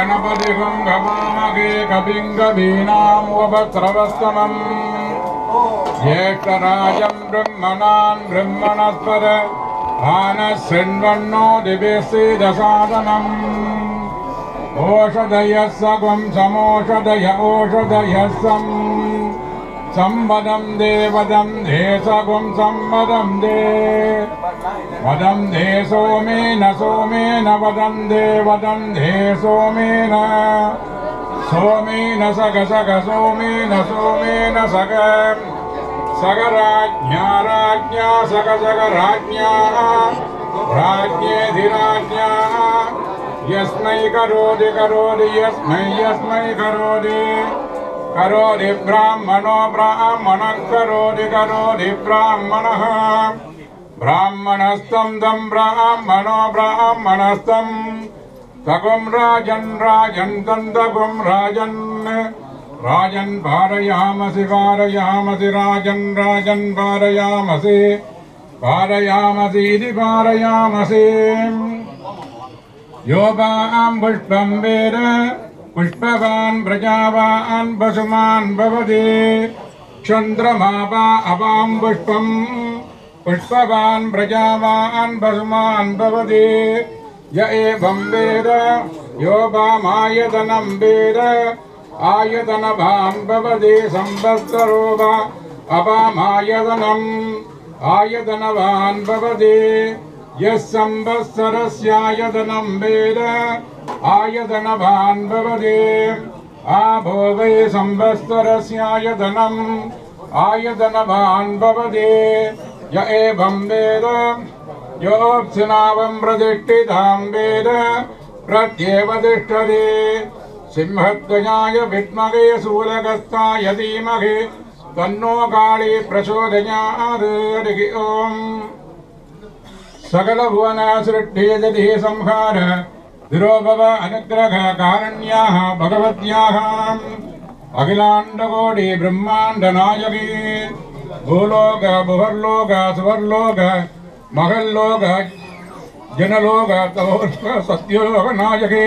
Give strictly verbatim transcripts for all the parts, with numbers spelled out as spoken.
गणपतिगं गवामहे कविं कवीनामुपस्रवस्तमम् ज्येष्ठराजं ब्रह्मणान् ब्रह्मणस्पद आनः शृण्वन्नो दिव्यसीदसादनम् ओषधयः सगुं समोषधय ओषधयः सम् संवदं दे वदं दे सगुं संवदं दे वदं दे सोमेन सोमेन वदं दे वदं दे सोमेन सोमेन सग सग सोमेन सोमेन सग सग राज्ञा राज्ञा सग सग राज्ञा राज्ञेधिराज्ञा यस्मै करोति करोति यस्मै यस्मै करोति करोति ब्राह्मणो ब्राह्मणः करोति करोति ब्राह्मणः ब्राह्मणस्तं तं ब्राह्मणो ब्राह्मणस्तं तगुं राजन् राजन् तं तगुं राजन् राजन् पारयामसि पारयामसि राजन् राजन् पारयामसि पारयामसि इति पारयामसि यो वां पुष्पं वेद पुष्पवान् प्रजावान् पशुमान् भवति चन्द्रमा वा अवां पुष्पं पुष्पवान् प्रजावान् पशुमान् भवति य एवं वेद यो वामायतनं वेद आयतनवान् भवति संवत्सरो वा अवामायतनम् आयतनवान् भवति यः संवत्सरस्यायतनं वेद आयतनवान् भवति आभो वै संवत्सरस्यायतनम् आयतनवान् भवति य एवं वेद योऽप्सुनावं प्रतिष्ठितां वेद प्रत्येव तिष्ठति सिंहध्वजाय विद्महे शूलहस्ताय धीमहि तन्नो काली प्रचोदयात्। हरिः ओम्। सकल भुवन सृष्टि जति संहार तिरोभव अनुग्रह कारण्याः भगवत्याः अखिलाण्डकोटि ब्रह्माण्ड नायकी भूलोक भुवर्लोक सुवर्लोक महल्लोक जनलोक तवोलोक सत्योलोक नायकी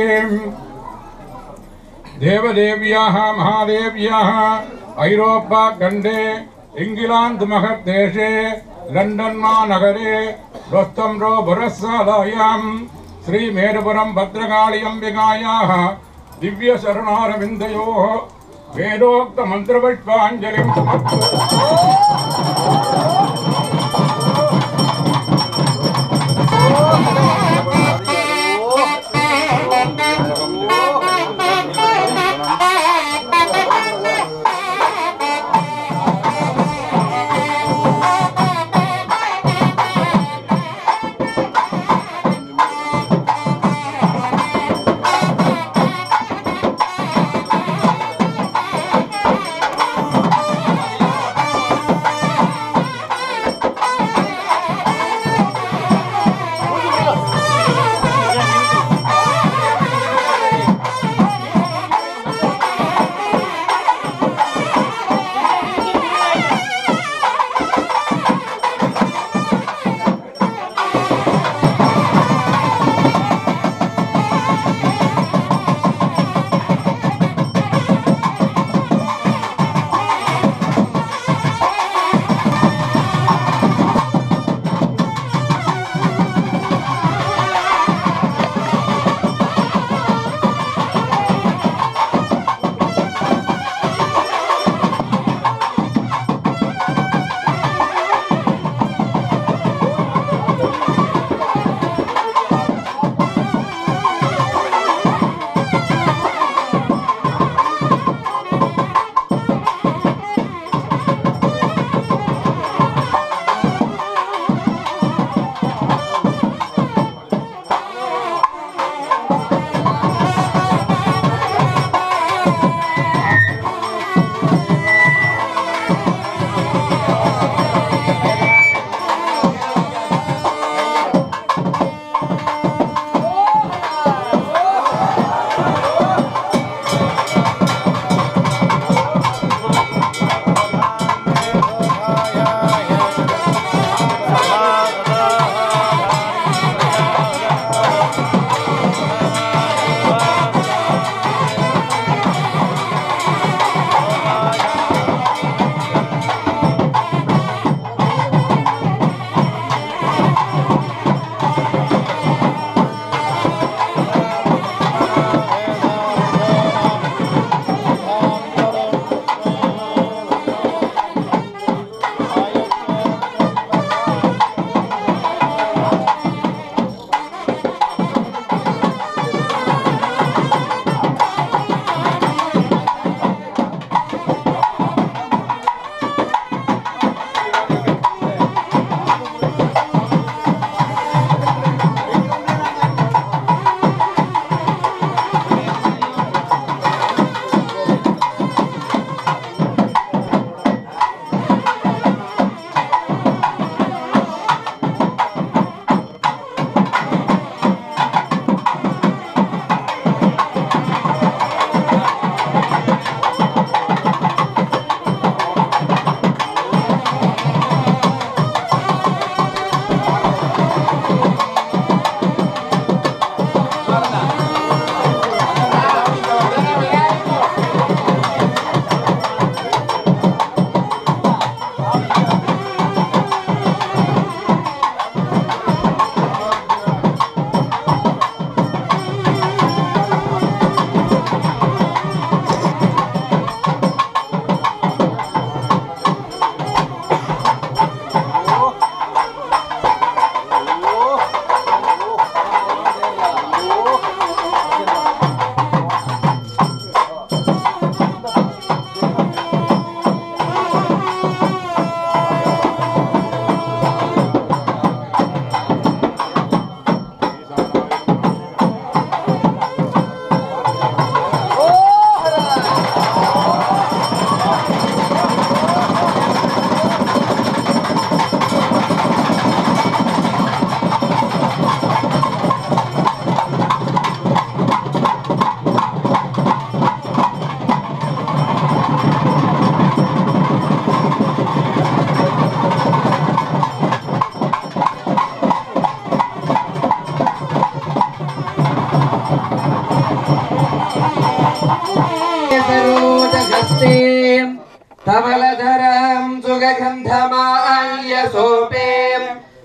देवदेव्याः महादेव्याः ऐरोपा खण्डे इंग्लैंड महद्देशे लंडन महानगरे रोस्तम्रो बुरस्सालायां श्री मेरुपुरं भद्रकाली अंबिकायाः दिव्य शरणारविन्दयोः वेदोक्त मंत्रपुष्पाञ्जलिं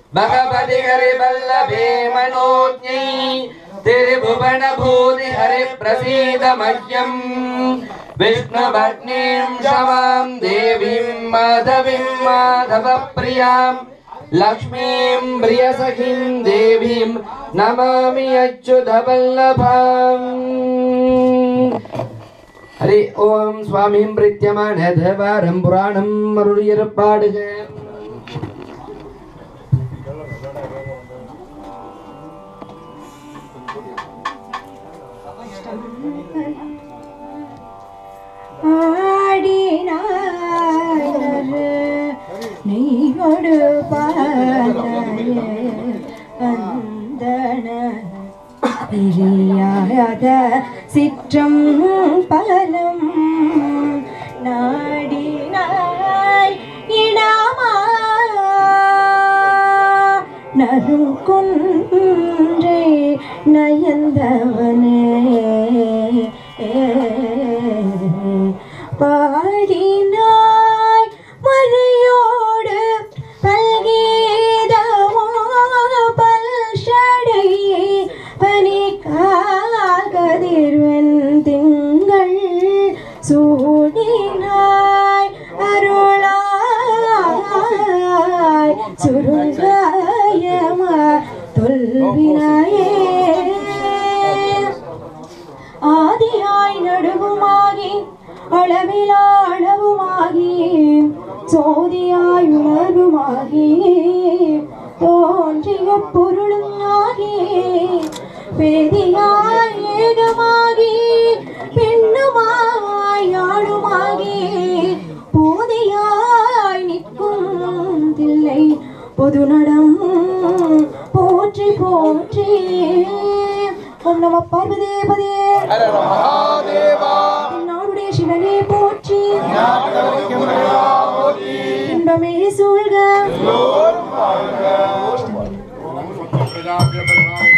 भगवति हरि वल्लभे मनोज्ञै त्रिभुवन भूति हरि प्रसीद मह्यं विष्णुभग्नीं शमां देवीं माधवीं माधव प्रियां लक्ष्मीं प्रियसखीं देवीं नमामि अच्युतवल्लभाम् हरि ओम स्वामी प्रीत्यमान देवारं पुराणं मरुयरपाडुग ஆடினார் நீயோடு பாடாய வந்தன பிரியாத சிற்றம் பலம் நாடினாய் இடாமா நறுங்குன்றை நயந்தவனே பாடினாய் மறையோடு பல்கீதமோ பல்ஷடை பனிக்காகதிர்வன் திங்கள் சூடினாய் அருளாய் சுருங்காயமா தொல்வினாயே ஆதியாய் நடுவுமாகி அளவிலா அளவுமாகி சோதியாய் உணர்வுமாகி தோன்றிய பொருளுமாகி வேதியாய் ஏகமாகி பெண்ணுமாய் ஆளுமாகி போதியாய் நிற்கும் தில்லை பொது நடம் போற்றி போற்றி ஓம் நம பார்வதேபதே நாடுடைய சிவனே போற்றி இன்பமே சூழ்க